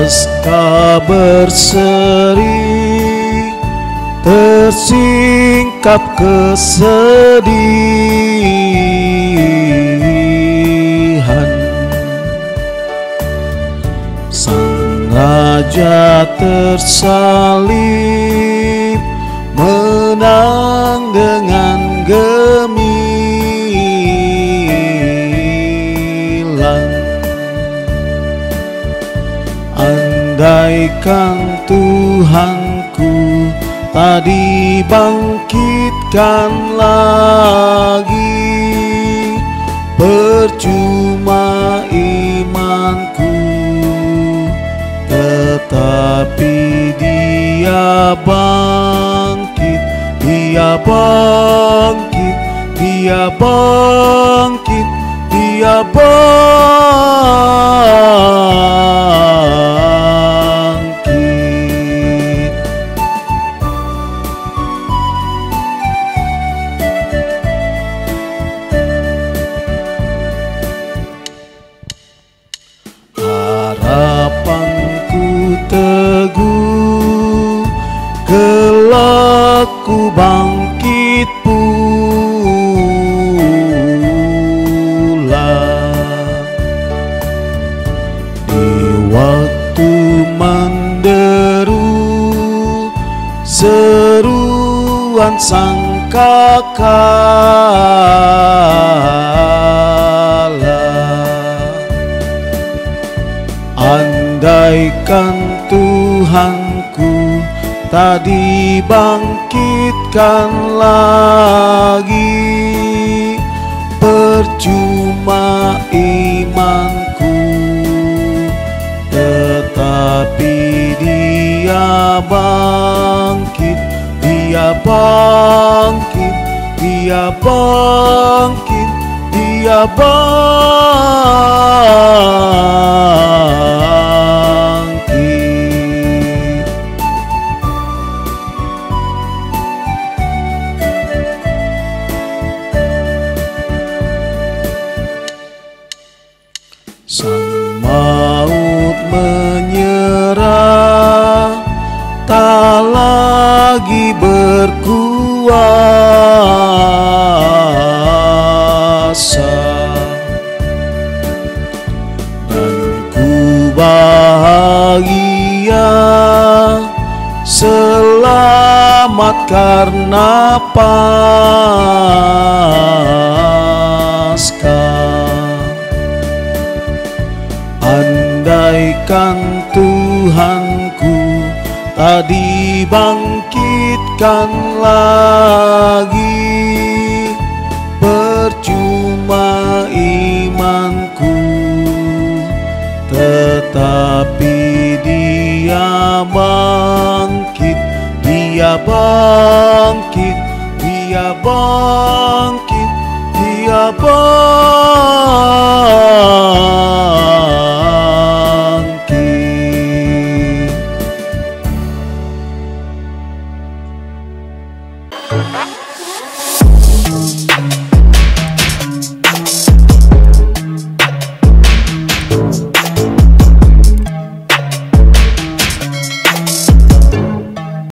Pasca berseri, tersingkap kesedihan. Sang Raja tersalib, menang dengan gemilang. Andaikan Tuhanku tak dibangkitkan lagi, percuma imanku. Tetapi Dia bangkit, Dia bangkit, Dia bangkit, Dia bangkit. Harapanku teguh, kelak ku bangkit pula. Di waktu menderu, seruan sangkakala. Andaikan Tuhanku tak dibangkitkan lagi, percuma imanku. Tetapi Dia bangkit, Dia bangkit, Dia bangkit, Dia bangkit. Sang maut menyerah, tak lagi berkuasa, dan ku bahagia selamat karena Paskah. Andaikan Tuhanku tak dibangkitkan lagi, percuma